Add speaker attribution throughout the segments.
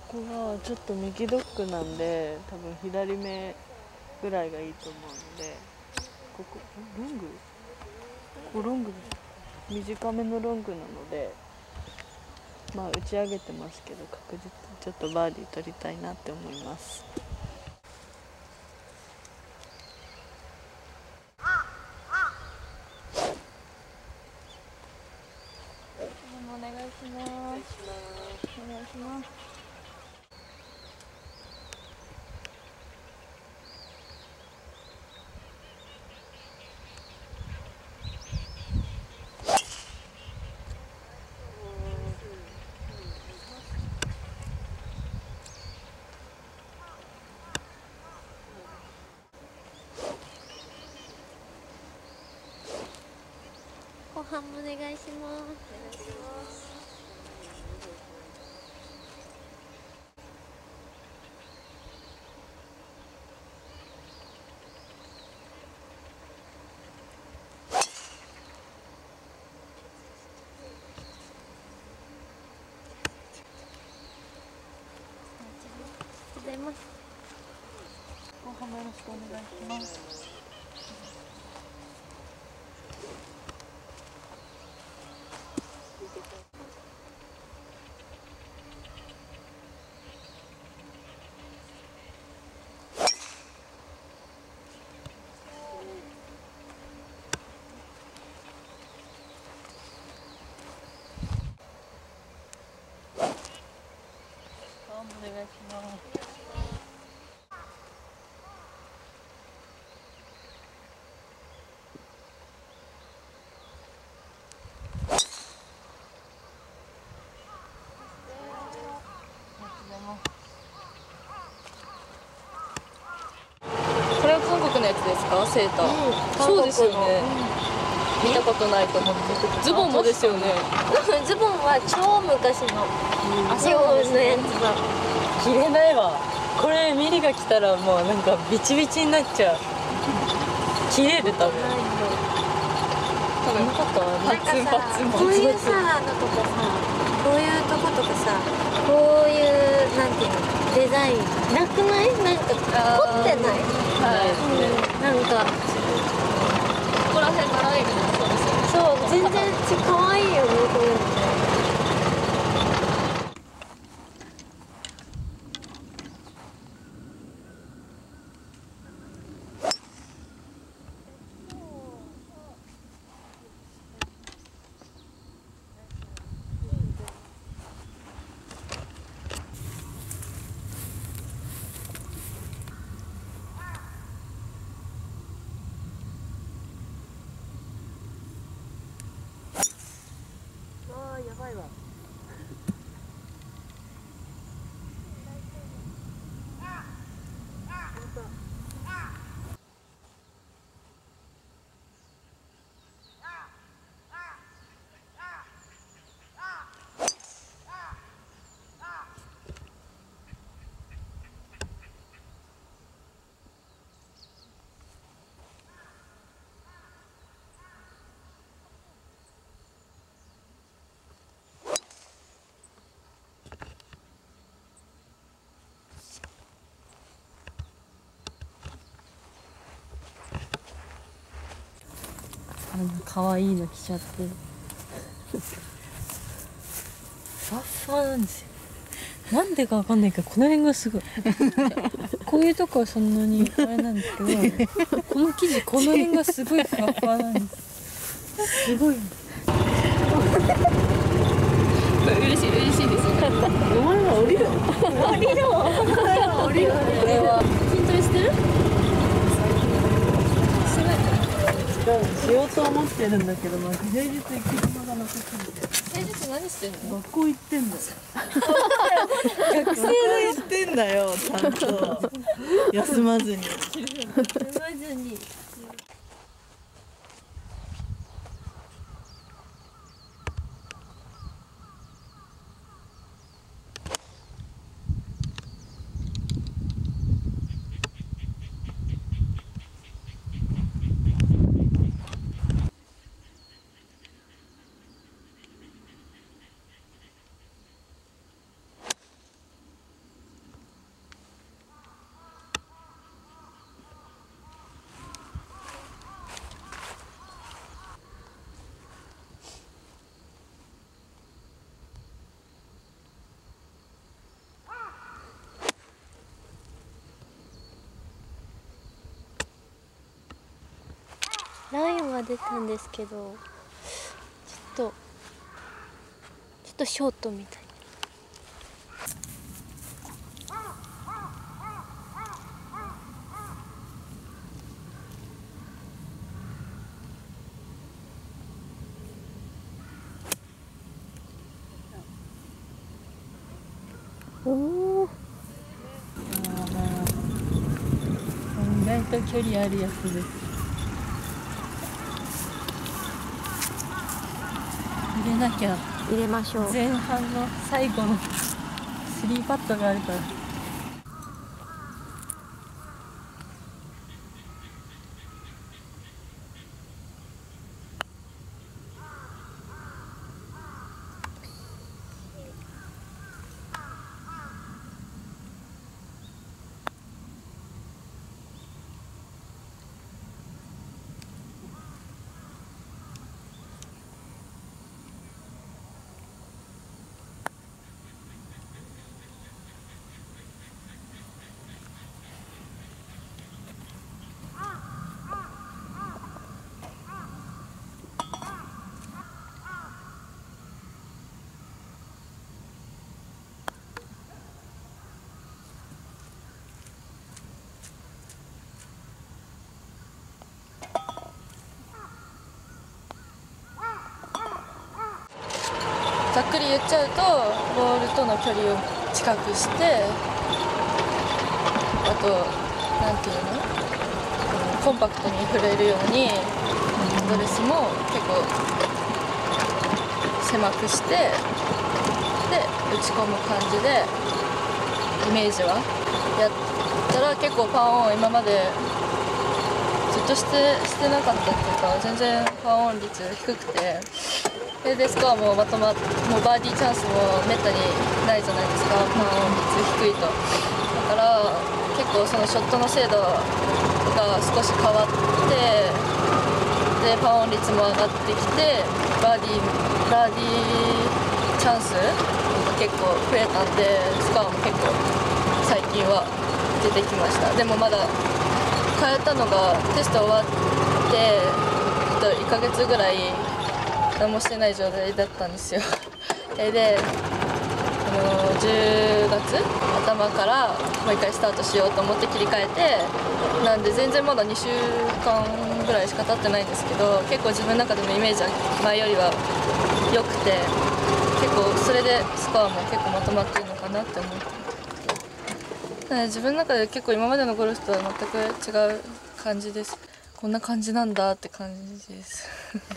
Speaker 1: こはちょっと右ドッグなんで多分左目ぐらいがいいと思うので、ここロング、ロングです。短めのロングなので、まあ打ち上げてますけど確実にちょっとバーディー取りたいなって思います。お願いします。お願いします。
Speaker 2: 後半もお願いします。ございます。
Speaker 1: 後半もよろしくお願いします。お願いします。これは韓国のやつですか、セーター。そうですよね。見たことないと思って。ズボンもですよね。
Speaker 2: ズボンは超昔の日本のやつだ。
Speaker 3: 着れないわ。これミリが来たらもうなんかビチビチになっちゃう。切れる多分。
Speaker 1: 多分パツンパツン。
Speaker 2: こういうさのとこさ、こういうとことかさ、こういうなんていうのデザインなくない？なんか凝ってない？
Speaker 1: はい。
Speaker 2: なんか
Speaker 1: ここら辺のラインもそうですよね。
Speaker 2: そう、全然可愛いよね、こういうの。
Speaker 3: やばいわ。可愛いの着ちゃってふわっふわなんですよ。なんでかわかんないけどこの辺がすごいこういうとこはそんなにあれなんですけどこの生地この辺がすごいふわふわなんです。すごい
Speaker 1: 嬉しいですね。
Speaker 3: お前は降りろ
Speaker 2: 降りろこれは筋トレしてる？
Speaker 3: しようと思ってるんだけど、まあ、平日行く暇がなさすぎて。
Speaker 1: 平日何してんの？
Speaker 3: 学校行ってんだよ。
Speaker 1: 学生で行ってんだよ、ちゃんと休まずに。
Speaker 2: 休まずに。 ラインは出たんですけど、ちょっとショートみたい。おお、
Speaker 3: 意外と距離あるやつです。入れなきゃ。
Speaker 2: 入れましょう。
Speaker 3: 前半の最後の3パットがあるから。ざっくり言っちゃうと、ボールとの距離を近くして、あとなんていうの、コンパクトに振れるようにドレスも結構狭くして、で打ち込む感じでイメージはやったら、結構パーオン今までずっとしてなかったっていうか、全然パーオン率低くて、でスコアももうバーディーチャンスもめったにないじゃないですか、パーオン率低いと。だから結構そのショットの精度が少し変わって、でパーオン率も上がってきて、バーディーチャンスが結構増えたんで、スコアも結構最近は出てきました。でもまだ変えたのがテスト終わって1ヶ月ぐらい何もしてない状態だったんですよ。で、10月頭からもう一回スタートしようと思って切り替えて、なんで全然まだ2週間ぐらいしか経ってないんですけど、結構自分の中でもイメージは前よりは良くて、結構それでスコアも結構まとまってるのかなって思って、自分の中で結構今までのゴルフとは全く違う感じです。こんな感じなんだって感じです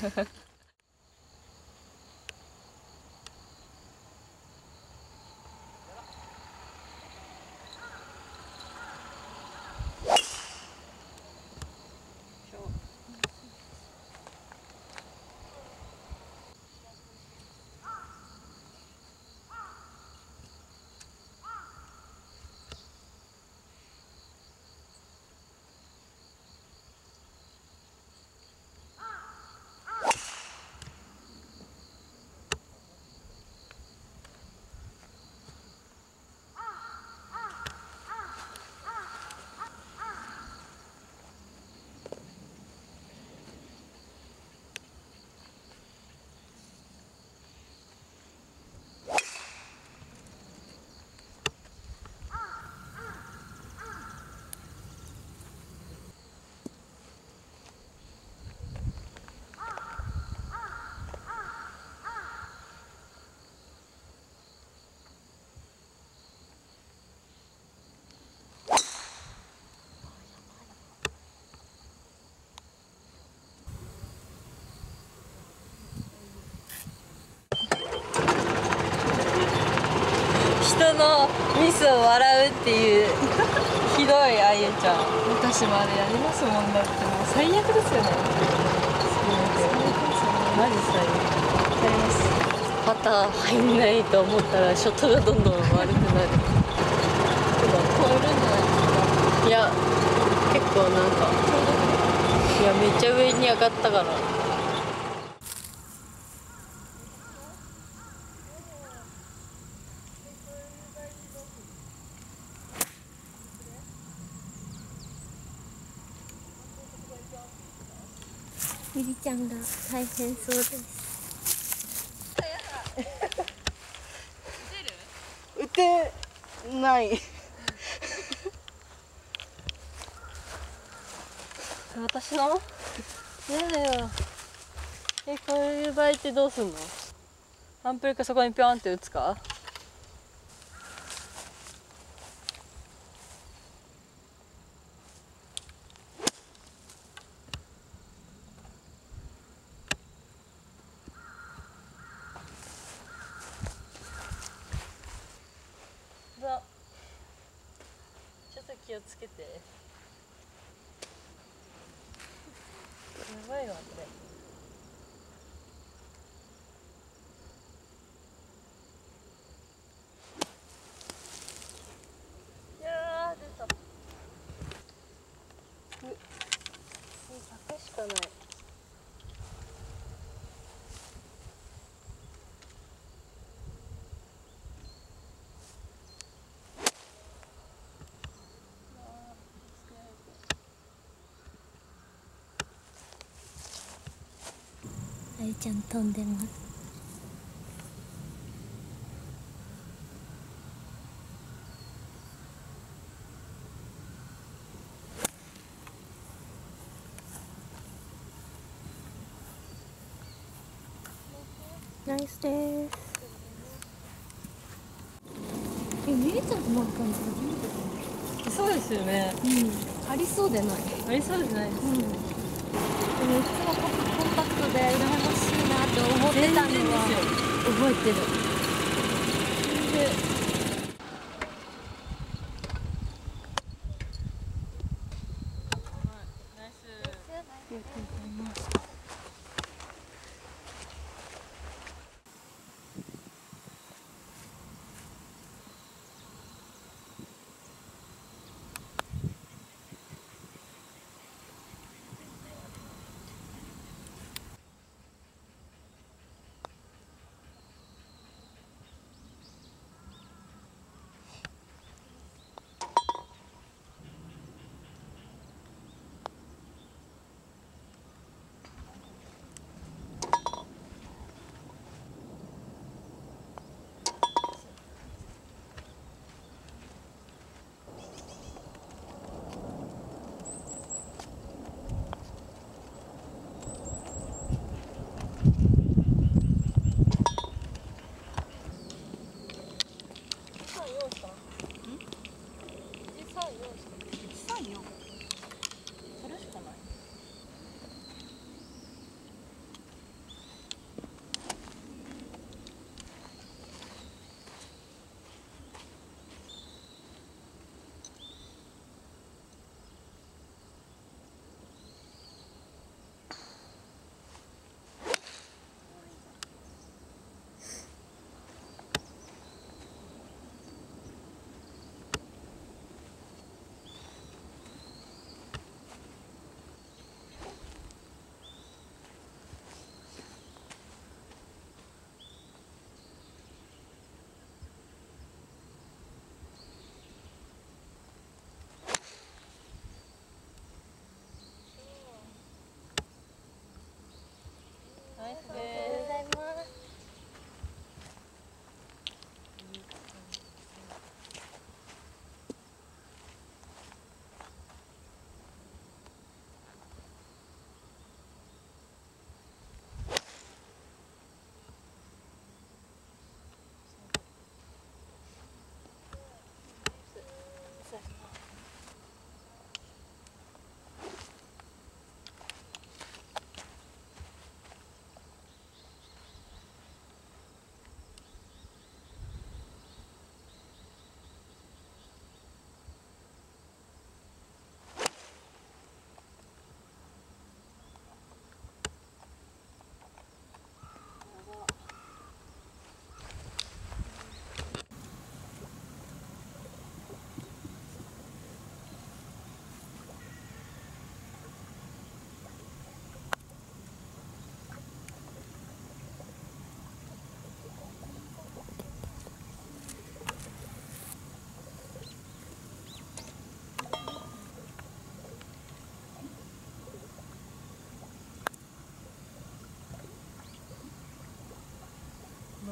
Speaker 3: 人のミスを笑うっていうひどいあゆちゃん。私もあれやりますもん。だってもう最悪ですよね。マジ最悪。やります。パター入んないと思ったらショットがどんどん悪くなる。超えるんじゃないですか。いや結構なんか、いやめっちゃ上に上がったから。
Speaker 2: ゆりちゃんが大変そうです。
Speaker 1: 打てない。
Speaker 3: 私の嫌だよ。こういう場合ってどうすんの？アンプレかそこにピョンって打つか？ちょっと気をつけて。やばいわこれ。いやー出た。柵しかない。
Speaker 2: あゆちゃん飛んでます。ナイスです。みりちゃんとなんか感じ初めてかも。
Speaker 3: そうですよね。
Speaker 2: ありそうでない。
Speaker 3: ありそうじゃないです。
Speaker 2: でもいつもコンパクトで羨ましいなって思ってたのは覚えてる。
Speaker 3: ナイス。
Speaker 2: ありがとうございます。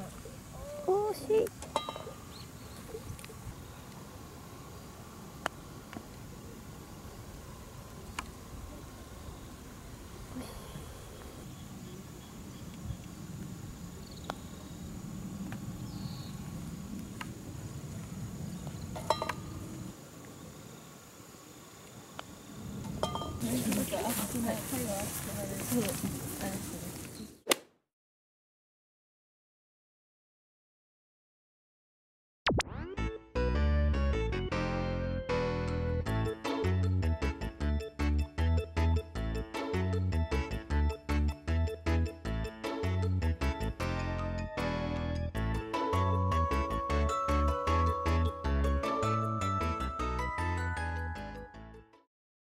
Speaker 2: 惜しい。